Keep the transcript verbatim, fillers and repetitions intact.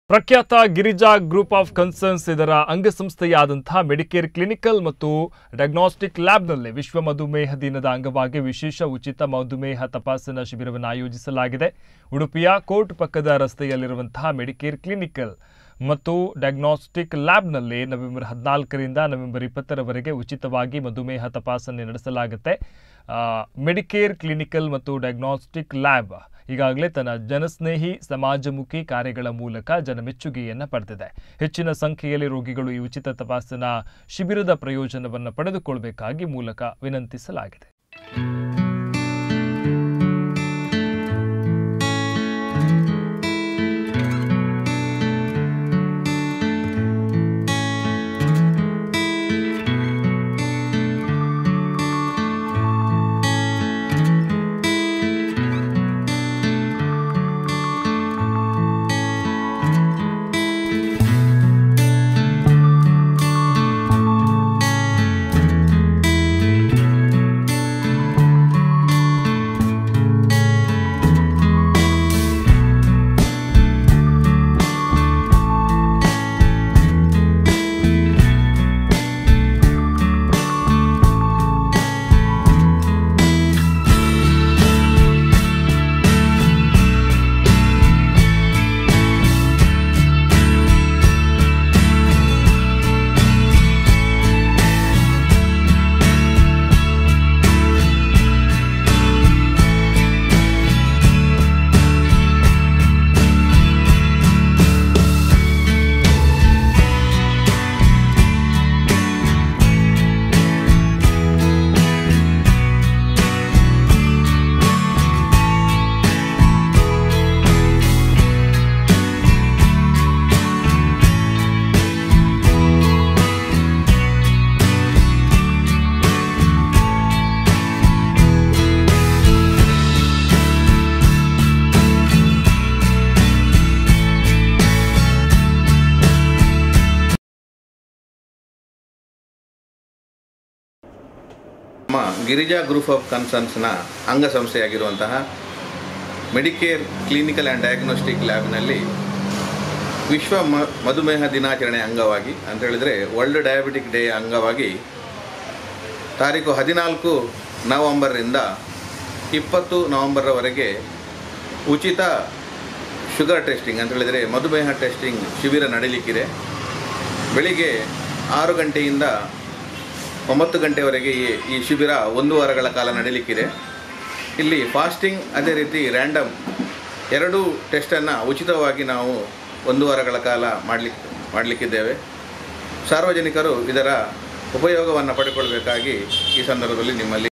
ಪ್ರಖ್ಯಾತ Girija group of concerns ಇದರ ಅಂಗಸಂಸ್ಥೆಯಾದಂತಹ ಮೆಡಿಕೇರ್ ಕ್ಲಿನಿಕಲ್ ಮತ್ತು ಡಯಾಗ್ನೋಸ್ಟಿಕ್ ಲ್ಯಾಬ್ನಲ್ಲಿ ವಿಶ್ವ ಮಧುಮೇಹ ದಿನದ ಅಂಗವಾಗಿ ವಿಶೇಷ ಉಚಿತ ಮಧುಮೇಹ ತಪಾಸಣಾ ಶಿಬಿರವನ್ನು ಆಯೋಜಿಸಲಾಗಿದೆ. ಉಡುಪಿಯ ಕೋರ್ಟ್ ಪಕ್ಕದ ರಸ್ತೆಯಲ್ಲಿರುವಂತಹ ಮೆಡಿಕೇರ್ ಕ್ಲಿನಿಕಲ್ ಮತ್ತು ಡಯಾಗ್ನೋಸ್ಟಿಕ್ ಲ್ಯಾಬ್ನಲ್ಲಿ ನವೆಂಬರ್ ಹದಿನಾಲ್ಕರಿಂದ ನವೆಂಬರ್ ಇಪ್ಪತ್ತರವರೆಗೆ ಉಚಿತವಾಗಿ ಮಧುಮೇಹ ತಪಾಸಣೆ ನಡೆಸಲಾಗುತ್ತೆ. ಮೆಡಿಕೇರ್ ಕ್ಲಿನಿಕಲ್ ಮತ್ತು ಡಯಾಗ್ನೋಸ್ಟಿಕ್ ಲ್ಯಾಬ್ ಈಗಾಗಲೇ ತನ್ನ ಜನಸ್ನೇಹಿ ಸಮಾಜಮುಖಿ ಕಾರ್ಯಗಳ ಮೂಲಕ ಜನಮೆಚ್ಚುಗೆಯನ್ನು ಪಡೆದಿದೆ. ಹೆಚ್ಚಿನ ಸಂಖ್ಯೆಯಲ್ಲಿ ರೋಗಿಗಳು ಈ ಉಚಿತ ತಪಾಸಣಾ ಶಿಬಿರದ ಪ್ರಯೋಜನವನ್ನು ಪಡೆದುಕೊಳ್ಳಬೇಕಾಗಿ ಮೂಲಕ ವಿನಂತಿಸಲಾಗಿದೆ. ಗಿರಿಜಾ ಗ್ರೂಪ್ ಆಫ್ ಕನ್ಸರ್ನ್ಸ್ನ ಅಂಗಸಂಸ್ಥೆಯಾಗಿರುವಂತಹ ಮೆಡಿಕೇರ್ ಕ್ಲಿನಿಕಲ್ ಆ್ಯಂಡ್ ಡಯಾಗ್ನೋಸ್ಟಿಕ್ ಲ್ಯಾಬ್ನಲ್ಲಿ ವಿಶ್ವ ಮ ಮಧುಮೇಹ ದಿನಾಚರಣೆ ಅಂಗವಾಗಿ ಅಂತ ಹೇಳಿದರೆ ವರ್ಲ್ಡ್ ಡಯಾಬಿಟಿಕ್ ಡೇ ಅಂಗವಾಗಿ ತಾರೀಕು ಹದಿನಾಲ್ಕು ನವಂಬರ್ರಿಂದ ಇಪ್ಪತ್ತು ನವಂಬರ್ವರೆಗೆ ಉಚಿತ ಶುಗರ್ ಟೆಸ್ಟಿಂಗ್ ಅಂತ ಹೇಳಿದರೆ ಮಧುಮೇಹ ಟೆಸ್ಟಿಂಗ್ ಶಿಬಿರ ನಡೀಲಿಕ್ಕಿದೆ. ಬೆಳಿಗ್ಗೆ ಆರು ಗಂಟೆಯಿಂದ ಒಂಬತ್ತು ಗಂಟೆವರೆಗೆ ಈ ಈ ಶಿಬಿರ ಒಂದು ವಾರಗಳ ಕಾಲ ನಡೀಲಿಕ್ಕಿದೆ. ಇಲ್ಲಿ ಫಾಸ್ಟಿಂಗ್ ಅದೇ ರೀತಿ ರ್ಯಾಂಡಮ್ ಎರಡೂ ಟೆಸ್ಟನ್ನು ಉಚಿತವಾಗಿ ನಾವು ಒಂದು ವಾರಗಳ ಕಾಲ ಮಾಡಲಿಕ್ಕೆ ಮಾಡಲಿಕ್ಕಿದ್ದೇವೆ. ಸಾರ್ವಜನಿಕರು ಇದರ ಉಪಯೋಗವನ್ನು ಪಡೆದುಕೊಳ್ಳಬೇಕಾಗಿ ಈ ಸಂದರ್ಭದಲ್ಲಿ ನಿಮ್ಮಲ್ಲಿ